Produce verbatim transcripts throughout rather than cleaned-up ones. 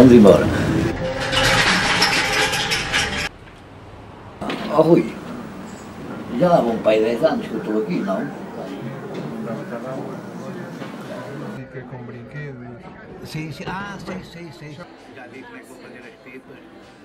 vamos embora. Ó oh, Rui, já lá vão para aí dez anos que eu estou aqui, não? Fica com brinquedos. Sim, sim. Ah, sei, sei, sei. Já vi como é que vou fazer as pipas.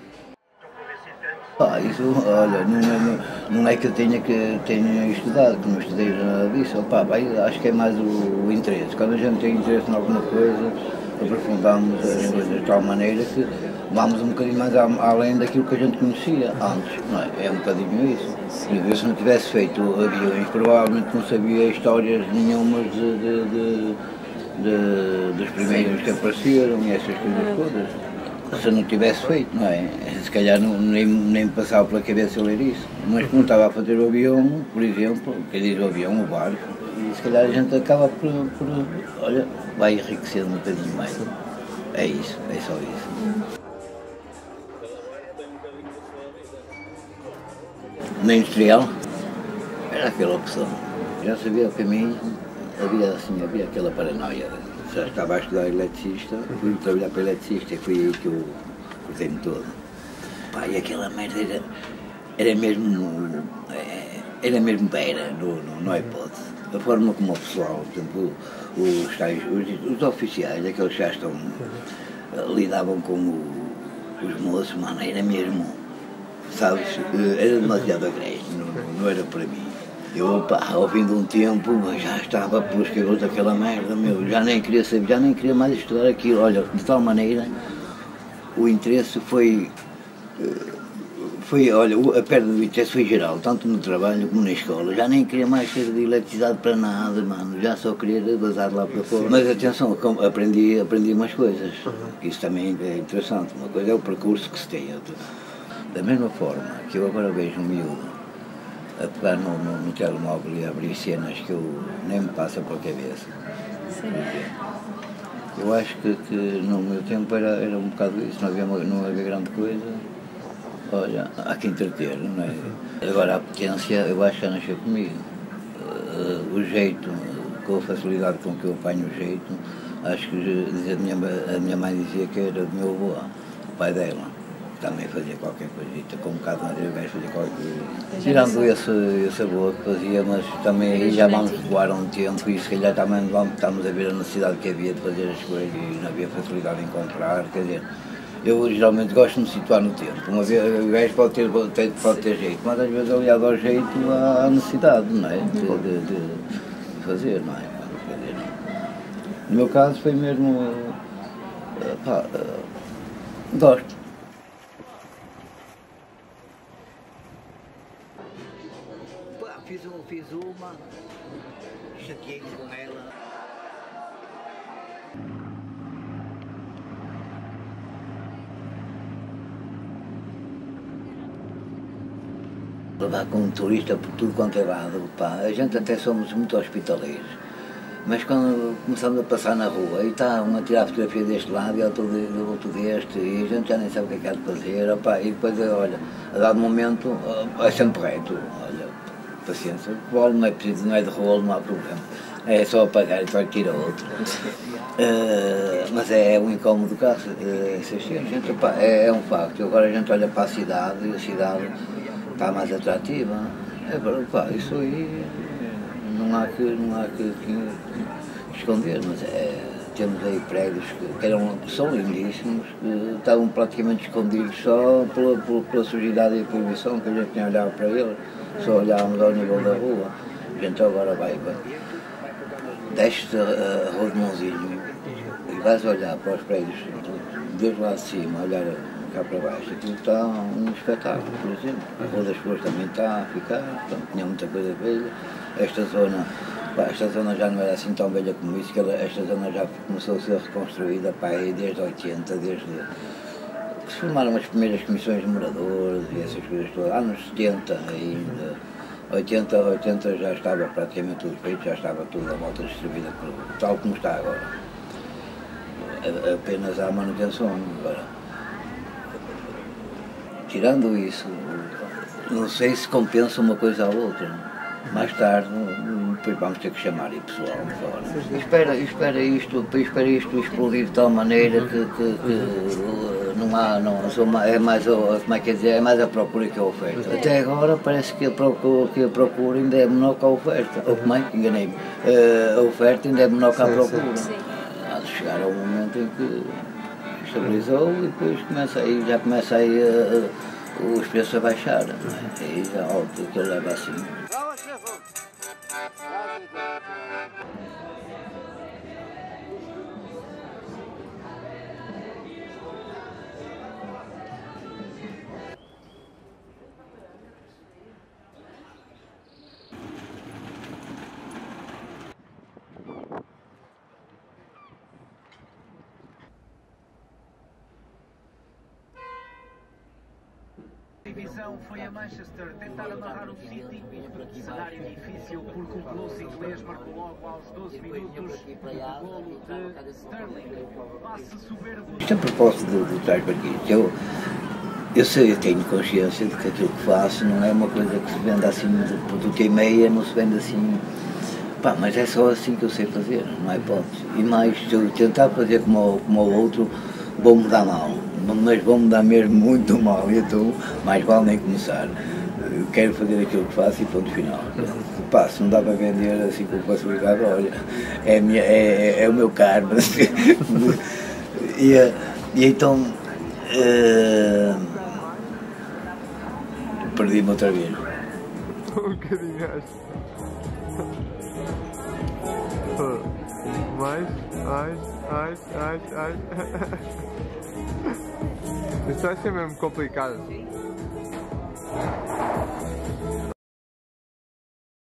Ah, isso, olha, não, não, não é que eu tenha, que tenha estudado, que não estudei nada disso. Opa, vai, acho que é mais o, o interesse. Quando a gente tem interesse em alguma coisa, aprofundamos as coisas de tal maneira que vamos um bocadinho mais a, além daquilo que a gente conhecia antes, não é? É um bocadinho isso. Eu, se não tivesse feito aviões, provavelmente não sabia histórias nenhumas de, de, de, de, dos primeiros que apareceram e essas coisas todas. Se eu não tivesse feito, não é? Se calhar não, nem, nem me passava pela cabeça eu ler isso. Mas como estava a fazer o avião, por exemplo, quer dizer o avião, o barco, e se calhar a gente acaba por, por olha, vai enriquecendo um bocadinho mais. É isso, é só isso. Na industrial, era aquela opção. Já sabia o caminho, havia assim, havia aquela paranoia. Já estava a estudar eletricista, fui trabalhar para eletricista e foi aí que eu cortei-me todo. Pá, e aquela merda era, era mesmo, era mesmo beira, não, não, não há hipótese. A forma como o pessoal, por exemplo, os, os, os oficiais, aqueles que já estão, lidavam com o, os moços, mano, era mesmo, sabes, era demasiado agreste, não, não era para mim. Eu, pá, ao fim de um tempo, já estava pelos cabelos daquela merda, meu, já nem queria saber, já nem queria mais estudar aquilo. Olha, de tal maneira, o interesse foi, foi, olha, a perda do interesse foi geral, tanto no trabalho como na escola. Já nem queria mais ser de eletricidade para nada, mano, já só queria vazar lá para fora. Mas atenção, aprendi, aprendi umas coisas, isso também é interessante. Uma coisa é o percurso que se tem, outra. Da mesma forma que eu agora vejo um miúdo a pegar no, no, no telemóvel e a abrir cenas que eu nem me passa pela cabeça. Sim. Eu acho que, que no meu tempo era, era um bocado isso, não havia, não havia grande coisa. Olha, há que entreter, não é? Agora a potência, eu acho que já nasceu comigo. Uh, o jeito, com a facilidade com que eu apanho o jeito, acho que a minha, a minha mãe dizia que era do meu avô, o pai dela. Também fazia qualquer coisita, com um bocado de madeira, gajo fazia qualquer coisa. Tirando esse, esse avô que fazia, mas também aí já vamos voar um tempo e se calhar também vamos, estamos a ver a necessidade que havia de fazer as coisas e não havia facilidade em comprar, quer dizer, eu geralmente gosto de me situar no tempo. Uma vez o gajo pode ter, pode ter jeito, mas às vezes aliado ao jeito há necessidade, não é? De, de, de fazer, não é? Quer dizer, não. No meu caso foi mesmo, pá, gosto. Fiz, fiz uma, chateei-me com ela. Levar com um turista por tudo quanto é lado, pá, a gente até somos muito hospitaleiros. Mas quando começamos a passar na rua e está um a tirar a fotografia deste lado e outro, outro deste, e a gente já nem sabe o que é que há de fazer, opa, e depois, olha, a dado momento, é sempre reto, olha. Paciência, o rolo não é preciso, não é de rolo, não há problema. É só apagar e depois tira outro. Uh, mas é, é um incómodo do caso, uh, gente, opa, é, é um facto. Agora a gente olha para a cidade e a cidade está mais atrativa. É, opa, isso aí não há que, não há que, que esconder, mas é, temos aí prédios que, que eram, são lindíssimos, que estavam praticamente escondidos só pela, pela, pela sujidade e a poluição que a gente tinha olhado para eles. Só olhávamos ao nível da rua, a gente agora vai, vai. Desce a, a rua de Mãozinho e vais olhar para os prédios, desde lá de cima, olhar cá para baixo, aquilo está um espetáculo, por exemplo. A Rua das Flores também está a ficar, portanto, tinha muita coisa velha. Esta zona, pá, esta zona já não era assim tão velha como isso, que ela, esta zona já começou a ser reconstruída, pá, desde oitenta, desde que se formaram as primeiras comissões de moradores e essas coisas todas, anos setenta ainda, oitenta, oitenta já estava praticamente tudo feito, já estava tudo à volta distribuída, tal como está agora. Apenas há manutenção agora. Tirando isso, não sei se compensa uma coisa à outra. Mais tarde, depois vamos ter que chamar aí pessoal de fora. Espera, espera, isto, espera isto explodir de tal maneira que, que, que não há, não, sou, é mais, como é que é dizer, é mais a procura que a oferta. Até agora parece que a procura, que a procura ainda é menor que a oferta. Ou como é? Enganei-me. A oferta ainda é menor que a procura. Há de chegar ao momento em que estabilizou e depois começa aí, já começa aí a, os preços a baixar, não é? Aí já óbvio que ele leva assim. A divisão foi a Manchester tentar amarrar o City, cenário difícil porque o Colosso inglês marcou logo aos doze minutos o golo de Sterling. Passe soberbo. Isto a propósito de, de trás para aqui, eu, eu sei, eu tenho consciência de que aquilo que faço não é uma coisa que se vende assim de produto e meia, não se vende assim, pá, mas é só assim que eu sei fazer, não é hipótese. E mais, se eu tentar fazer como, como o outro, vou-me dar mal. Mas vão-me dar mesmo muito mal, e então mais vale nem começar. Eu quero fazer aquilo que faço e ponto final. Pá, se não dá para vender assim com facilidade, olha, é, a minha, é, é o meu karma. e, e então uh, perdi-me outra vez. Um bocadinho acho. Mais, mais, mais, mais, mais. Isso vai ser mesmo complicado.